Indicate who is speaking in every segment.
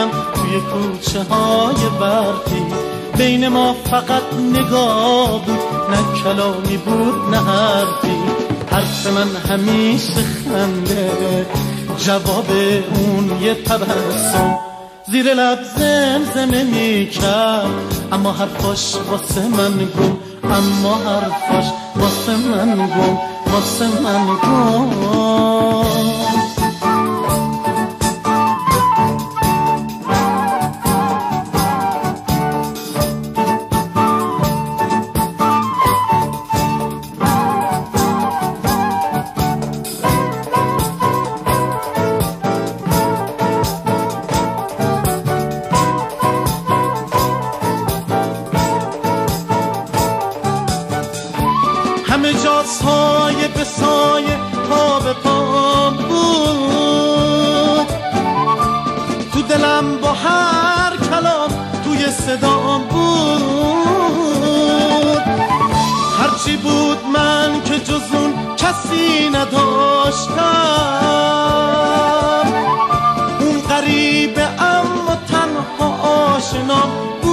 Speaker 1: میرم توی کوچه های برفی، بین ما فقط نگاه بود، نه کلامی بود نه حرفی. حرف من همیشه خنده، جواب اون یه تبسم، زیر لب زمزمه میکرد، اما حرفاش واسه من گم، اما حرفاش واسه من گم، واسه من گم. همه جا سایه به سایه، پا به پا بود، تو دلم با هر کلام توی صدام بود. هرچی بود من که جز اون کسی نداشتم، اون غریبه اما تنها آشنام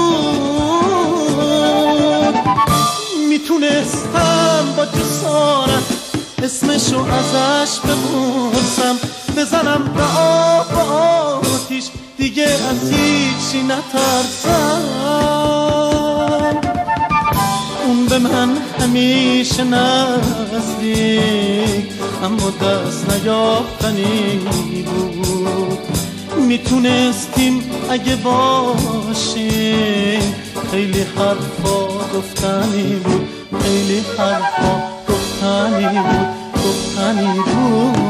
Speaker 1: بود. میتونستم با جسارت اسمشو ازش بپرسم، بزنم به آب و آتیش، دیگه از هیچی نترسم. اون به من همیشه نزدیک، اما دست نیافتنی بود. میتونستیم اگه باشیم، خیلی حرفا گفتنی بود، خیلی حرفا گفتنی بود، گفتنی بود.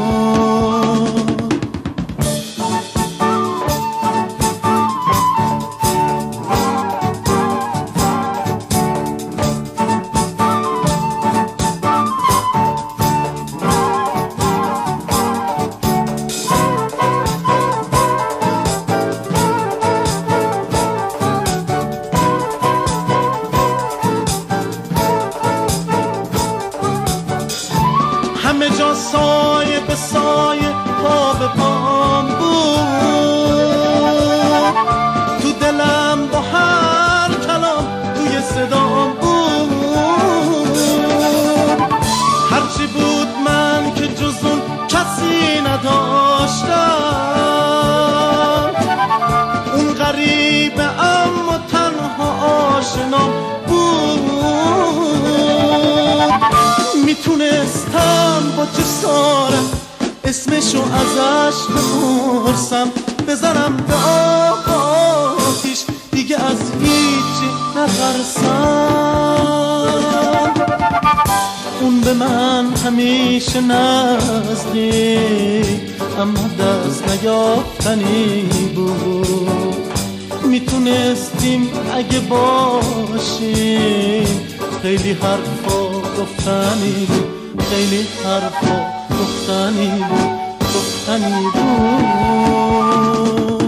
Speaker 1: همه جا سایه به سایه، پا به پام بود، تو دلم با هر کلام توی صدام بود. هرچی بود من که جز اون کسی نداشتم، اون غریبه اما تنها آشنام بود. میتونستم با جسارت اسمشو ازش بپرسم، بزنم به آب و آتیش، دیگه از هیچی نترسم. اون به من همیشه نزدیک، اما دست نیافتنی بود. میتونستیم اگه باشیم، خیلی حرفا گفتنی بود، خیلی حرفا گفتنی بود، گفتنی بود.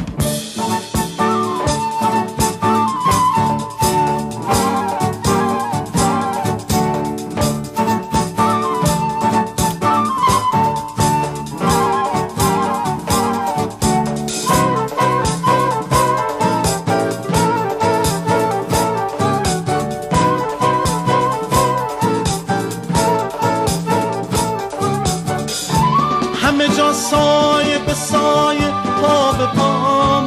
Speaker 1: همه جا سایه به سایه، پا به پام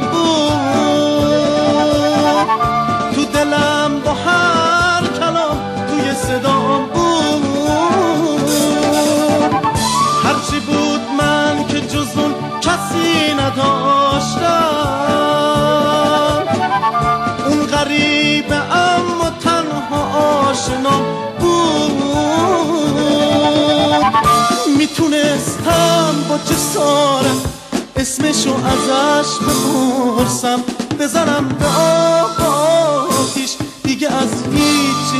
Speaker 1: بود، تو دلم با هر کلام توی صدام بود. هرچی بود من که جز اون کسی نداشتم، اون غریبه اما تنها آشنام بود. میتونستم با جسارت اسمشو ازش بپرسم، بزنم به آب و آتیش، دیگه از هیچی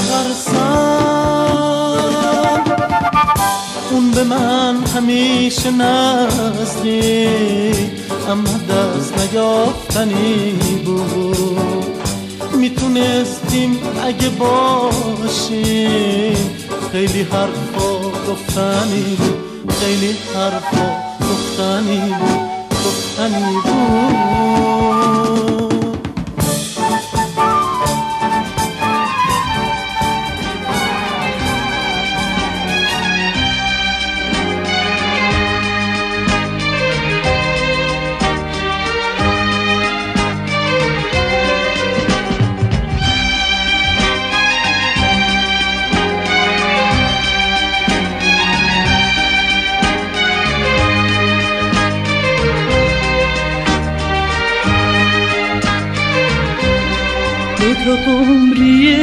Speaker 1: نترسم. اون به من همیشه نزدیک، اما دست نیافتنی بود. میتونستیم اگه باشیم، خیلی حرفا گفتنی بود، خیلی حرفا گفتنی بود، گفتنی بود.
Speaker 2: تا عمری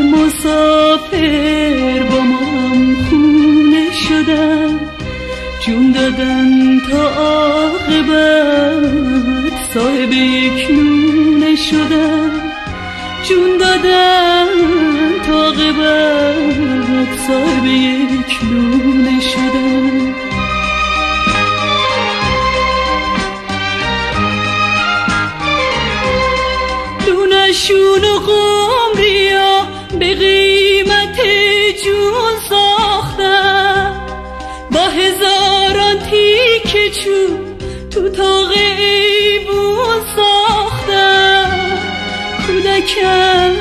Speaker 2: مسافر با ما هم خونه شدن، جون دادن تا عاقبت صاحب یک لونه شدن، جون دادن تا عاقبت صاحب یک لونه شدن. لونشون و قمریا به قیمت جون ساختن، با هزاران تیکه چوب تو تاق ایوون ساختن. کودکم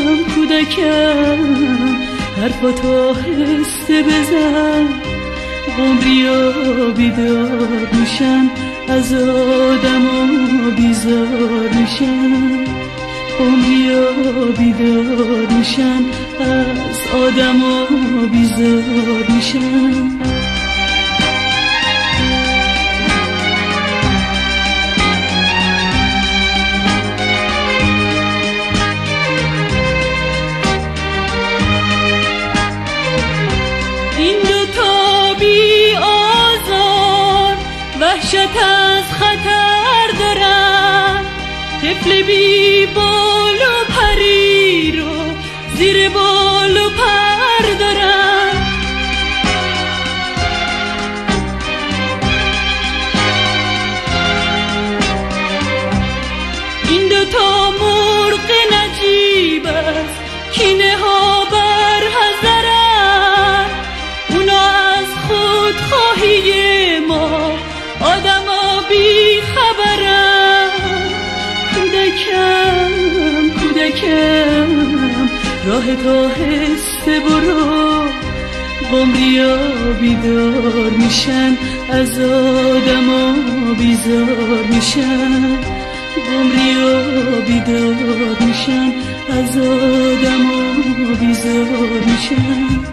Speaker 2: حرفاتو آهسته بزن، قمریا بیدار میشن از آدما بیزار میشن، قمریا بیدار میشن از آدما بیزار میشن. این دوتا بی آزار وحشت از خطر دارن، طفل بی بال و پری رو زیر بال و پر دارن. این دوتا مرغ نجیب است کینه ها بر حذرن، اونا از خودخواهی ما آدما بی خبرن. کودکم راه آهسته برو، قمریا بیدار میشن از آدما بیزار میشن، قمریا بیدار میشن از آدما بیزار میشن.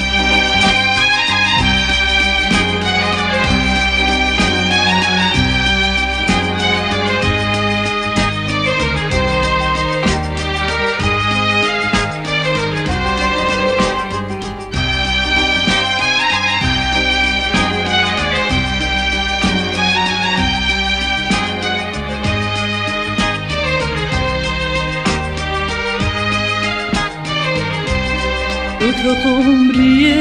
Speaker 2: تا عمری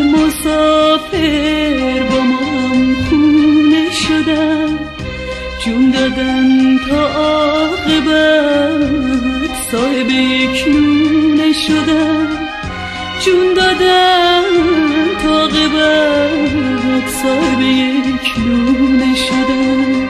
Speaker 2: مسافر با ما هم خونه شدن، جون دادن تا عاقبت صاحب یک لونه شدن، جون دادن تا عاقبت صاحب یک لونه شدن.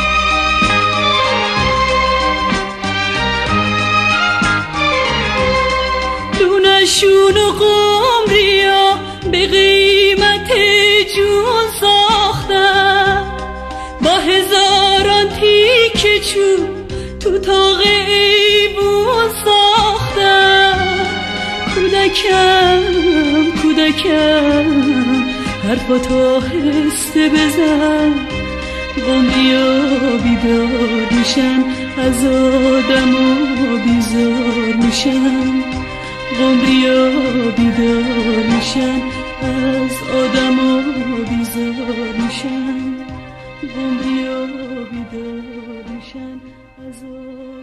Speaker 2: لونشون و قمریا به قیمت جون ساختن، با هزاران تیکه چوب تو تاق ایوون ساختن. کودکم حرفاتو آهسته بزن، قمریا بیدار میشن از آدما بیزار میشن، قمریا بیدار میشن از آدما بیزار میشن، قمریا بیدار میشن از